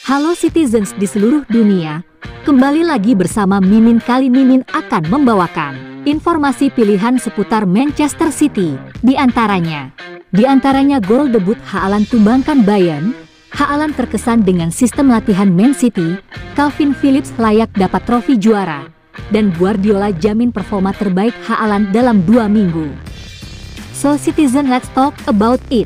Halo citizens di seluruh dunia, kembali lagi bersama Mimin kali Mimin akan membawakan informasi pilihan seputar Manchester City, di antaranya gol debut Haaland tumbangkan Bayern, Haaland terkesan dengan sistem latihan Man City, Calvin Phillips layak dapat trofi juara, dan Guardiola jamin performa terbaik Haaland dalam 2 minggu. So citizen, let's talk about it.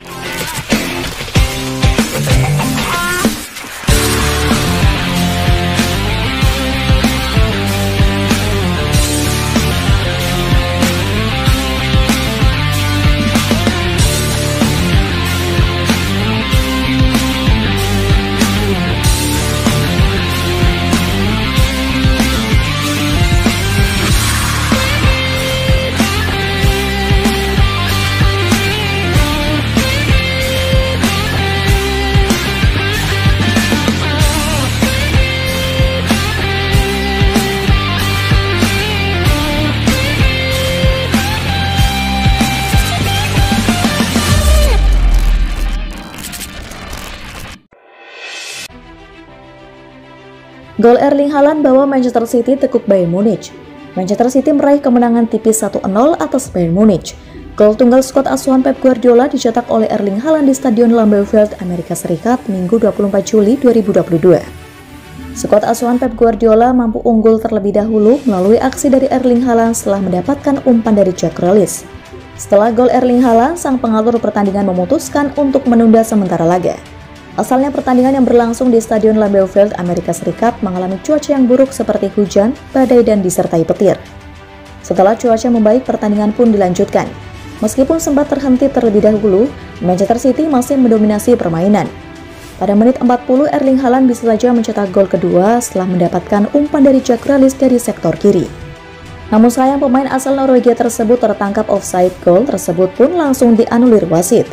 Gol Erling Haaland bawa Manchester City tekuk Bayern Munich. Manchester City meraih kemenangan tipis 1-0 atas Bayern Munich. Gol tunggal skuad asuhan Pep Guardiola dicetak oleh Erling Haaland di Stadion Lambeau Field, Amerika Serikat, Minggu 24 Juli 2022. Skuad asuhan Pep Guardiola mampu unggul terlebih dahulu melalui aksi dari Erling Haaland setelah mendapatkan umpan dari Jack Grealish. Setelah gol Erling Haaland, sang pengatur pertandingan memutuskan untuk menunda sementara laga. Asalnya pertandingan yang berlangsung di Stadion Lambeau Field, Amerika Serikat mengalami cuaca yang buruk seperti hujan, badai, dan disertai petir. Setelah cuaca membaik, pertandingan pun dilanjutkan. Meskipun sempat terhenti terlebih dahulu, Manchester City masih mendominasi permainan. Pada menit 40, Erling Haaland bisa saja mencetak gol kedua setelah mendapatkan umpan dari Jack Grealish dari sektor kiri. Namun sayang, pemain asal Norwegia tersebut tertangkap offside. Gol tersebut pun langsung dianulir wasit.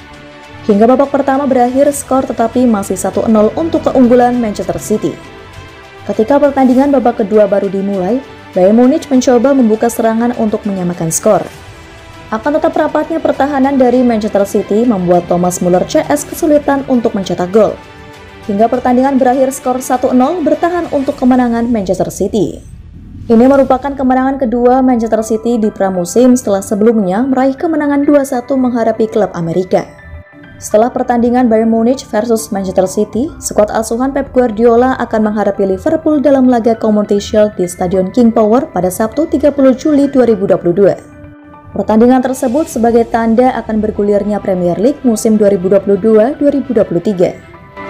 Hingga babak pertama berakhir, skor tetapi masih 1-0 untuk keunggulan Manchester City. Ketika pertandingan babak kedua baru dimulai, Bayern Munich mencoba membuka serangan untuk menyamakan skor. Akan tetap rapatnya pertahanan dari Manchester City membuat Thomas Müller CS kesulitan untuk mencetak gol. Hingga pertandingan berakhir skor 1-0 bertahan untuk kemenangan Manchester City. Ini merupakan kemenangan kedua Manchester City di pramusim setelah sebelumnya meraih kemenangan 2-1 menghadapi klub Amerika. Setelah pertandingan Bayern Munich versus Manchester City, skuad asuhan Pep Guardiola akan menghadapi Liverpool dalam laga Community Shield di Stadion King Power pada Sabtu 30 Juli 2022. Pertandingan tersebut sebagai tanda akan bergulirnya Premier League musim 2022-2023.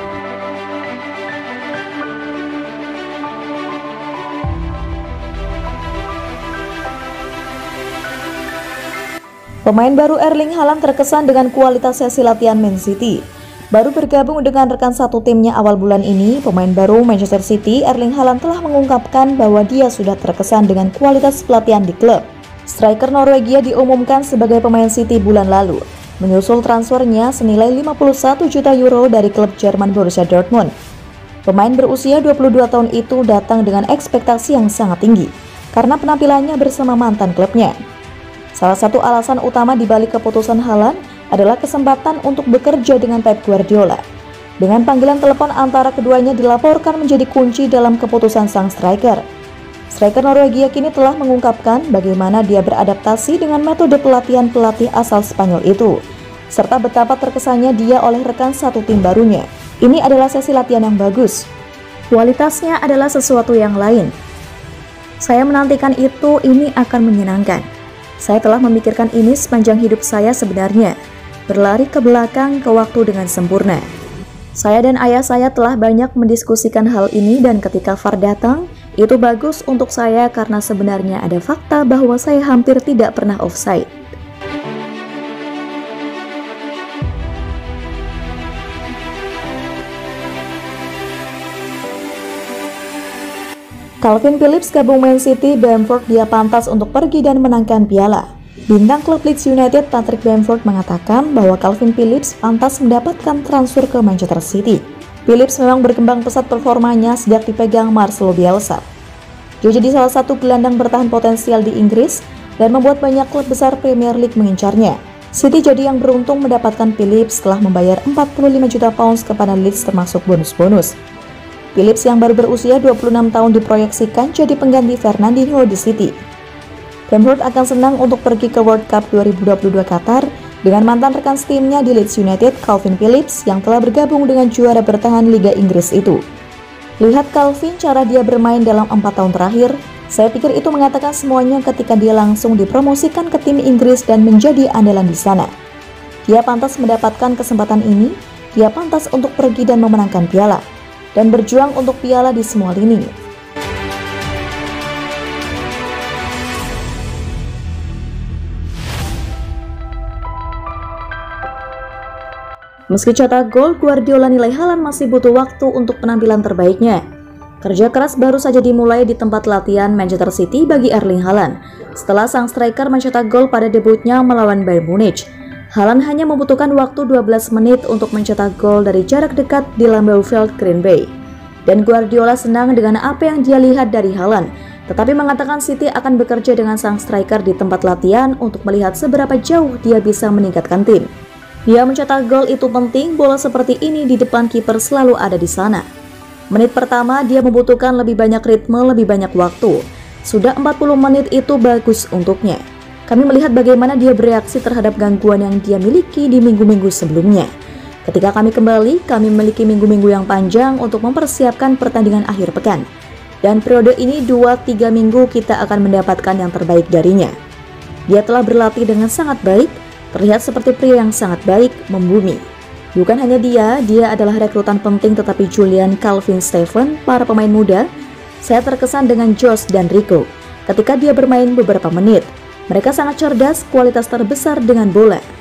Pemain baru Erling Haaland terkesan dengan kualitas sesi latihan Man City. Baru bergabung dengan rekan satu timnya awal bulan ini, pemain baru Manchester City, Erling Haaland telah mengungkapkan bahwa dia sudah terkesan dengan kualitas pelatihan di klub. Striker Norwegia diumumkan sebagai pemain City bulan lalu, menyusul transfernya senilai 51 juta euro dari klub Jerman Borussia Dortmund. Pemain berusia 22 tahun itu datang dengan ekspektasi yang sangat tinggi, karena penampilannya bersama mantan klubnya. Salah satu alasan utama di balik keputusan Haaland adalah kesempatan untuk bekerja dengan Pep Guardiola. Dengan panggilan telepon antara keduanya dilaporkan menjadi kunci dalam keputusan sang striker. Striker Norwegia kini telah mengungkapkan bagaimana dia beradaptasi dengan metode pelatihan pelatih asal Spanyol itu, serta betapa terkesannya dia oleh rekan satu tim barunya. Ini adalah sesi latihan yang bagus. Kualitasnya adalah sesuatu yang lain. Saya menantikan itu, ini akan menyenangkan. Saya telah memikirkan ini sepanjang hidup saya sebenarnya, berlari ke belakang ke waktu dengan sempurna. Saya dan ayah saya telah banyak mendiskusikan hal ini dan ketika VAR datang, itu bagus untuk saya karena sebenarnya ada fakta bahwa saya hampir tidak pernah offside. Calvin Phillips gabung Man City, Bamford dia pantas untuk pergi dan menangkan piala. Bintang klub Leeds United Patrick Bamford mengatakan bahwa Calvin Phillips pantas mendapatkan transfer ke Manchester City. Phillips memang berkembang pesat performanya sejak dipegang Marcelo Bielsa. Dia jadi salah satu gelandang bertahan potensial di Inggris dan membuat banyak klub besar Premier League mengincarnya. City jadi yang beruntung mendapatkan Phillips setelah membayar 45 juta pounds kepada Leeds termasuk bonus-bonus. Phillips yang baru berusia 26 tahun diproyeksikan jadi pengganti Fernandinho di City. Brentford akan senang untuk pergi ke World Cup 2022 Qatar dengan mantan rekan setimnya di Leeds United, Calvin Phillips, yang telah bergabung dengan juara bertahan Liga Inggris itu. Lihat Calvin cara dia bermain dalam 4 tahun terakhir, saya pikir itu mengatakan semuanya ketika dia langsung dipromosikan ke tim Inggris dan menjadi andalan di sana. Dia pantas mendapatkan kesempatan ini, dia pantas untuk pergi dan memenangkan piala, dan berjuang untuk piala di semua lini. Meski cetak gol, Guardiola nilai Haaland masih butuh waktu untuk penampilan terbaiknya. Kerja keras baru saja dimulai di tempat latihan Manchester City bagi Erling Haaland setelah sang striker mencetak gol pada debutnya melawan Bayern Munich. Haaland hanya membutuhkan waktu 12 menit untuk mencetak gol dari jarak dekat di Lambeau Field, Green Bay. Dan Guardiola senang dengan apa yang dia lihat dari Haaland, tetapi mengatakan City akan bekerja dengan sang striker di tempat latihan untuk melihat seberapa jauh dia bisa meningkatkan tim. Dia mencetak gol itu penting, bola seperti ini di depan kiper selalu ada di sana. Menit pertama dia membutuhkan lebih banyak ritme, lebih banyak waktu. Sudah 40 menit itu bagus untuknya. Kami melihat bagaimana dia bereaksi terhadap gangguan yang dia miliki di minggu-minggu sebelumnya. Ketika kami kembali, kami memiliki minggu-minggu yang panjang untuk mempersiapkan pertandingan akhir pekan. Dan periode ini 2-3 minggu kita akan mendapatkan yang terbaik darinya. Dia telah berlatih dengan sangat baik, terlihat seperti pria yang sangat baik, membumi. Bukan hanya dia adalah rekrutan penting, tetapi Julian, Calvin, Steven, para pemain muda. Saya terkesan dengan Josh dan Rico ketika dia bermain beberapa menit. Mereka sangat cerdas, kualitas terbesar dengan bola.